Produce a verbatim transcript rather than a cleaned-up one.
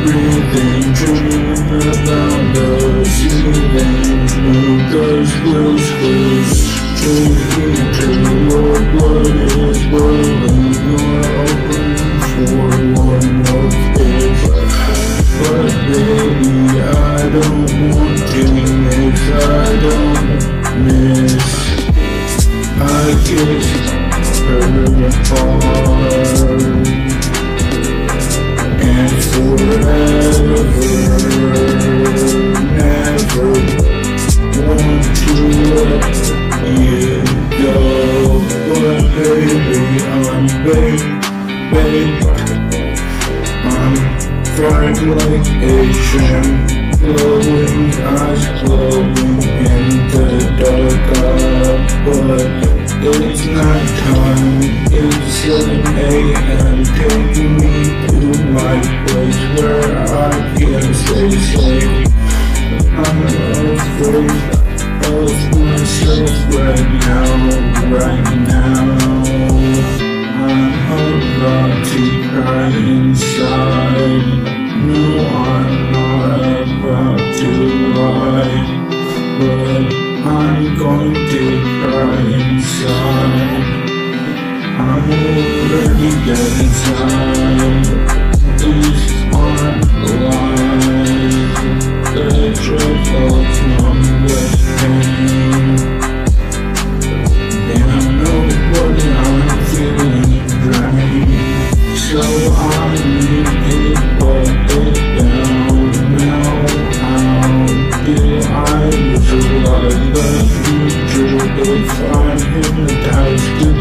breathing, dreaming about us, even move those blues, blues. Drinking till your blood is boiling, you're open for one more kiss. But baby, I don't want to miss, I don't miss. I kiss her hard, and forever, never want to let you go. But baby, I'm baked, I'm fried like Asian, glowing eyes glowing in the dark up. But it's night time, it's seven A M Taking me to my place where I can stay safe. I'm afraid of myself right now, right now. I'm about to cry inside. No, I'm not about to lie, but I'm going to cry inside. I'm already dead inside. These aren't lies. The dread of numbness pain. And I know what I'm feeling drained. So I need it, but it down now. How did I visualize the future if I'm hypnotized?